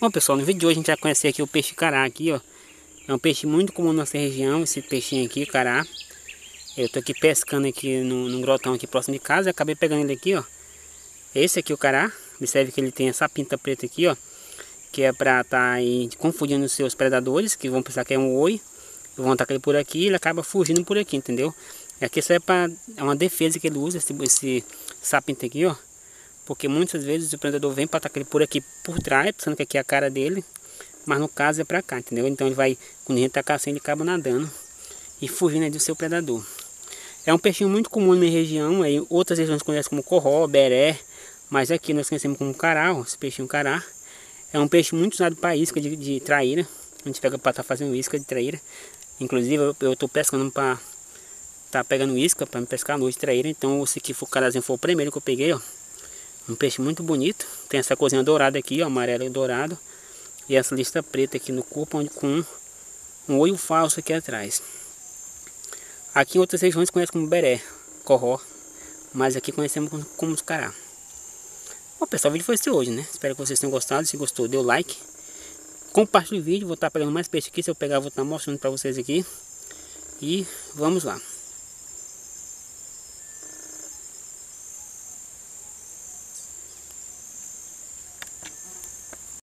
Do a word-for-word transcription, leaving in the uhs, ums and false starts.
Bom pessoal, no vídeo de hoje a gente vai conhecer aqui o peixe cará aqui, ó. É um peixe muito comum na nossa região, esse peixinho aqui, cará. Eu tô aqui pescando aqui no, no grotão aqui próximo de casa e acabei pegando ele aqui, ó. Esse aqui é o cará. Observe que ele tem essa pinta preta aqui, ó. Que é pra tá aí confundindo os seus predadores, que vão pensar que é um oi. Vão atacar ele por aqui e ele acaba fugindo por aqui, entendeu? E aqui só é, pra, é uma defesa que ele usa, esse, esse sapinto aqui, ó. Porque muitas vezes o predador vem para atacar ele por aqui por trás, pensando que aqui é a cara dele. Mas no caso é para cá, entendeu? Então ele vai, quando a gente tá caçando, ele acaba nadando e fugindo aí do seu predador. É um peixinho muito comum na minha região, aí outras regiões conhecem como corró, beré. Mas aqui nós conhecemos como cará, ó, esse peixinho cará. É um peixe muito usado para isca de, de traíra. A gente pega para estar tá fazendo isca de traíra. Inclusive eu, eu tô pescando para tá pegando isca para me pescar à noite de traíra. Então esse aqui foi o carazinho, foi o primeiro que eu peguei, ó. Um peixe muito bonito. Tem essa cozinha dourada aqui, ó, amarelo e dourado. E essa lista preta aqui no corpo, onde com um olho falso aqui atrás. Aqui em outras regiões conhecem como beré, corró. Mas aqui conhecemos como, como os cará. Bom pessoal, o vídeo foi esse hoje, né? Espero que vocês tenham gostado. Se gostou, dê o like. Compartilhe o vídeo. Vou estar pegando mais peixe aqui. Se eu pegar, vou estar mostrando para vocês aqui. E vamos lá.